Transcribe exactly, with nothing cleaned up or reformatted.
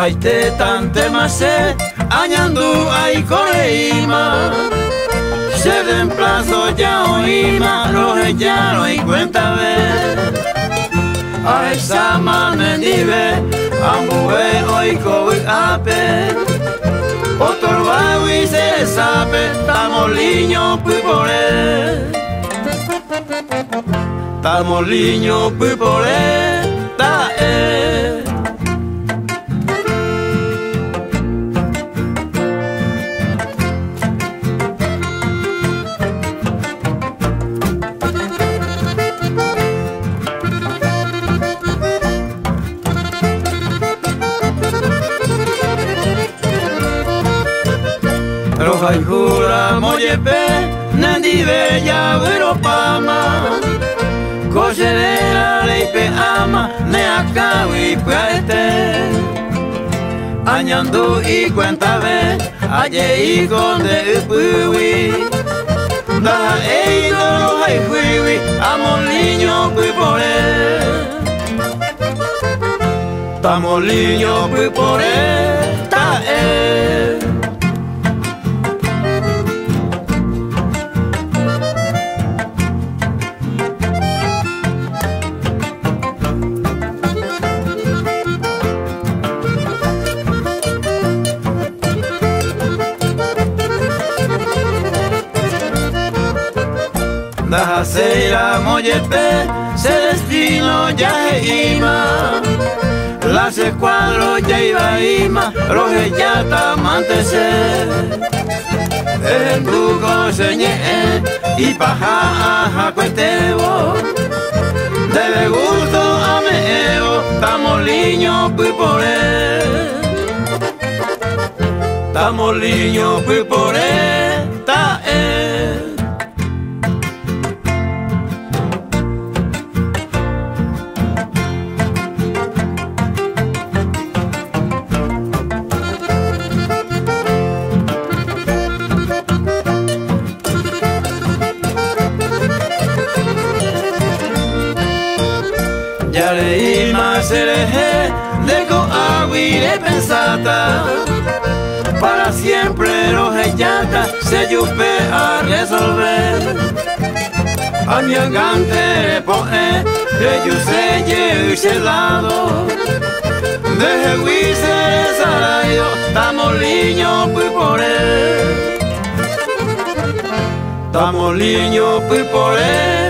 te tante mase, añandu ay coreima. Se reemplazo ya oima, roje ya no hay cuenta ver. A esa mane nive, ambue hoy coi ape. Otro bagui se sabe, tamoliño pupore. Tamoliño pupore, ta e. Roja y jura moyepe, nendive ya pama. Cocherera leipe ama, ne acabi puete. Añandu y cuenta ve, aye y conde upui. Da eido roja y juiwi, amoliño pupore. Tamoliño pupore, ta e. Da seira moyepe, celestino ya ima. Las escuadros ya iba ima, roje ya tamantese. En tu coseñe y paja aja cuetebo. De gusto ameo, tamoliño pupore. Tamoliño pupore, ta e. Ya leí más hereje, deco aguire pensata. Para siempre rojellata, se yupe a resolver. A mi agante poe, de yuse y celado. Deje huise sarayo, tamoliño pupore. Tamoliño pupore.